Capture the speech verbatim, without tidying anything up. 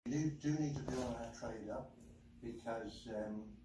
You do need to be on our trader because um,